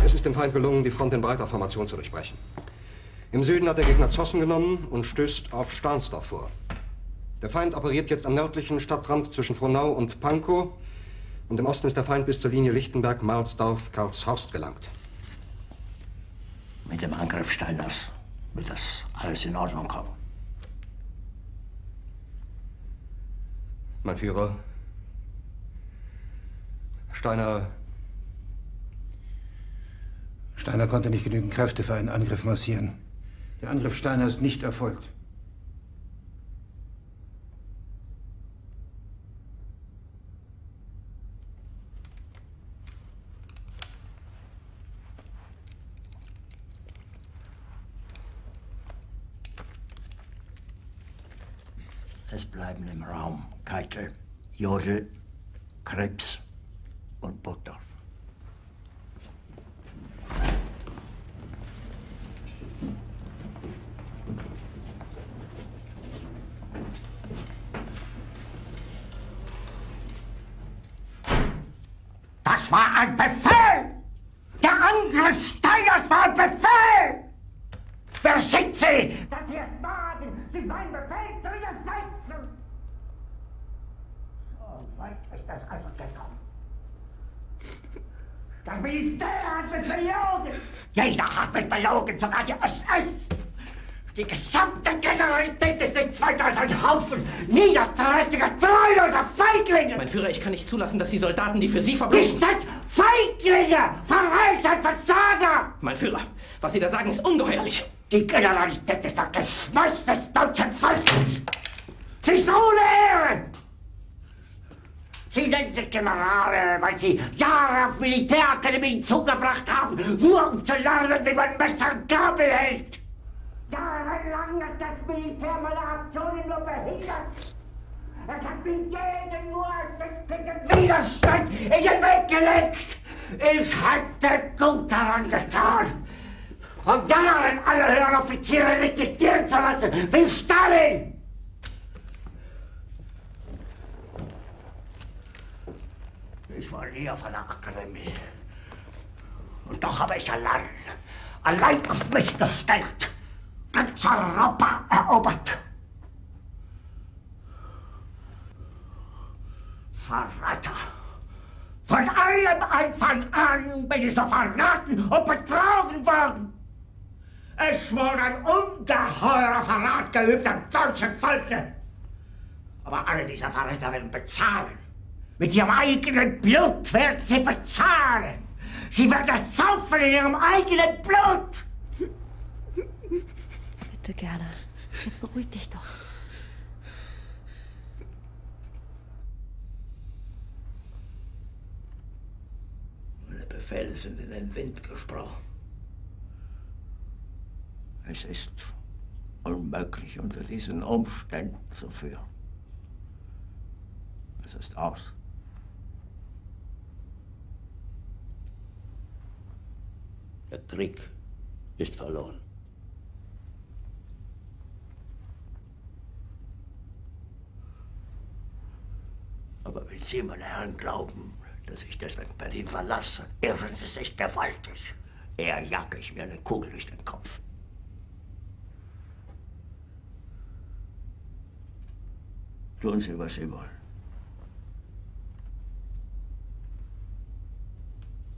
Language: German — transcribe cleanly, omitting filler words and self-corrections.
Es ist dem Feind gelungen, die Front in breiter Formation zu durchbrechen. Im Süden hat der Gegner Zossen genommen und stößt auf Stahnsdorf vor. Der Feind operiert jetzt am nördlichen Stadtrand zwischen Frohnau und Pankow. Und im Osten ist der Feind bis zur Linie Lichtenberg-Marsdorf-Karlshorst gelangt. Mit dem Angriff Steiners wird das alles in Ordnung kommen. Mein Führer, Steiner konnte nicht genügend Kräfte für einen Angriff massieren. Der Angriff Steiner ist nicht erfolgt. Es bleiben im Raum Keitel, Jodl, Krebs und Burgdorf. Das war ein Befehl! Der Angriff Steiners war ein Befehl! Wer sind Sie, dass Sie es wagen, sich meinen Befehl zu widersetzen? So weit ist das also gekommen. Das Militär hat mich belogen! Jeder hat mich belogen, sogar die SS! Die gesamte Generalität ist nichts weiter als ein Haufen niederträchtiger, treuloser Feiglinge! Mein Führer, ich kann nicht zulassen, dass die Soldaten, die für Sie verbringen... Nicht als Feiglinge! Verreiter, Versager! Mein Führer, was Sie da sagen, ist ungeheuerlich! Die Generalität ist das Geschmeiß des deutschen Volkes! Sie ist ohne Ehre! Sie nennen sich Generale, weil Sie Jahre auf Militärakademien zugebracht haben, nur um zu lernen, wie man Messer und Gabel hält! Jahrelang hat das Militär meine Aktionen nur behindert. Es hat mir jeden nur ersichtlichen Widerstand in den Weg gelegt. Ich hätte gut daran getan, von Jahren alle höheren Offiziere liquidieren zu lassen, wie Stalin. Ich war nie auf einer Akademie. Und doch habe ich allein auf mich gestellt, ganz Europa erobert. Verräter! Von allem Anfang an bin ich so verraten und betrogen worden. Es wurde ein ungeheurer Verrat geübt am deutschen Volke. Aber alle diese Verräter werden bezahlen. Mit ihrem eigenen Blut werden sie bezahlen. Sie werden es saufen in ihrem eigenen Blut. Bitte, Gerda. Jetzt beruhig dich doch. Meine Befehle sind in den Wind gesprochen. Es ist unmöglich, unter diesen Umständen zu führen. Es ist aus. Der Krieg ist verloren. Aber wenn Sie, meine Herren, glauben, dass ich deswegen Berlin verlasse, irren Sie sich gewaltig. Eher jage ich mir eine Kugel durch den Kopf. Tun Sie, was Sie wollen.